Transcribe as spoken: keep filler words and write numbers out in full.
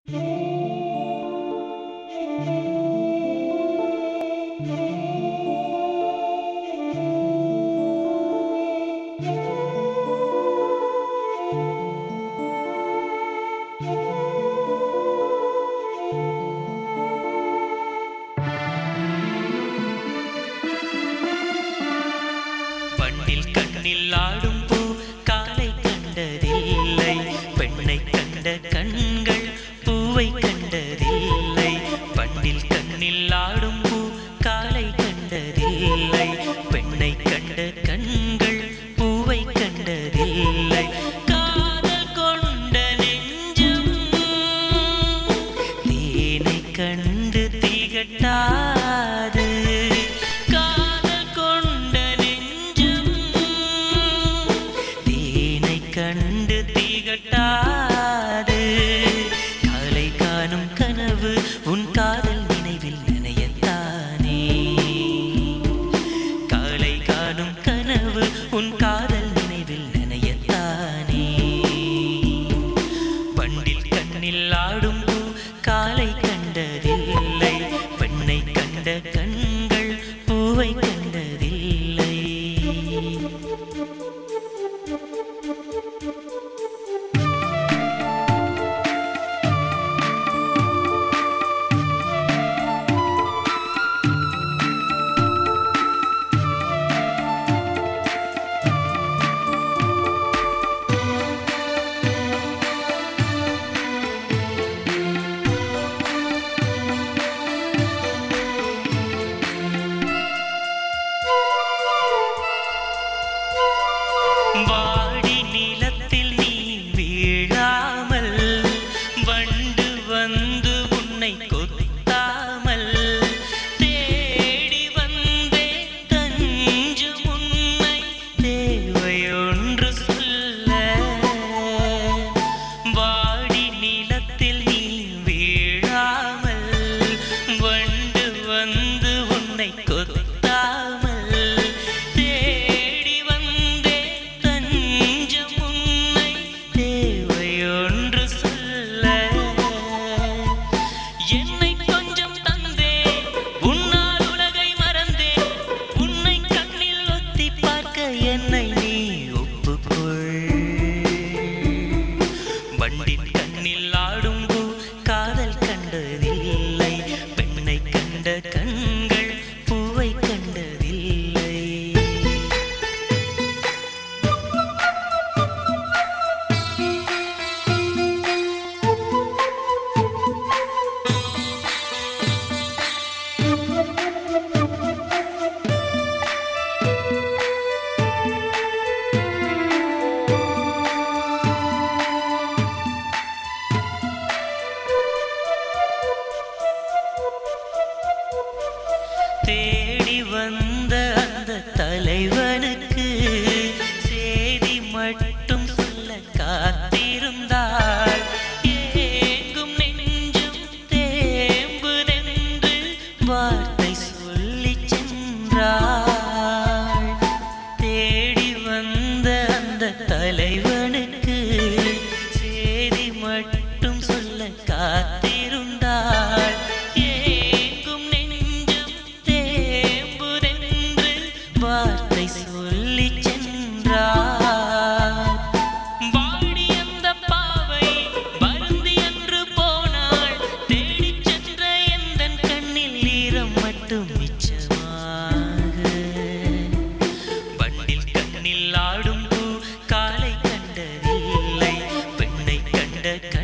பண்ணில் கண்ணில் ஆடும் பூ காலை கண்டதில்லை, பெண்ணை கண்ட கண்கள் பூவை கண்டதில்லை. பண்ணில் கண்ணில் ஆடும் பூ காலை கண்டதில்லை, பெண்ணை கண்ட கண்கள் பூவை கண்டதில்லை. காதல் கொண்ட நெஞ்சம் தேனை கண்டு திகட்டாது, கண்டு திகட்டாது. காலை காணும் கனவு உன் காதல் நினைவில் நனையத்தானே, காலை காணும் கனவு உன் காதல் நினைவில் நனையத்தானே. பண்டில் கண்ணில் ஆடும் பூ காலை கண்டதில்லை, பெண்ணை கண்ட கண்கள் பூவை கண்டதில்லை. வாடி நிலத்தில் நீ வீழாமல், வண்டு வந்து உன்னை கொத்தாமல், தேடி வந்தே தஞ்சும் உன்னை தேவையொன்று சொல்ல. வாடி நிலத்தில் நீ வீழாமல், வண்டு வந்து உன்னை கொத்தாமல், என்னை நீ ஒப்புக்கொள். வண்டின் கண்ணில் ஆடும் பூ காதல் கண்டதில்லை, பெண்ணை கண்ட கண்கள் பூவை கண்டதில்லை. தேடி வந்த அந்த தலைவனுக்கு சேதி மட்டும் சொல்ல காத்திருந்தாள். ஏங்கும் நெஞ்சும் தேம்புதென்று வார்த்தை சொல்லி சென்றாள். தேடி வந்த அந்த தலைவனுக்கு சேதி மட்டும் சொல்ல காத்திருந்தாள். வார்த்தை சொல்லி சென்றார். வாடி அந்த பாவை வருந்தி என்று போனாள், தேடி சென்ற எந்தன் கண்ணில் ஈரம் மட்டும் மிச்சமாக. வண்டில் கண்ணில் ஆடும் பூ காலை கண்டதில்லை, பெண்ணை கண்ட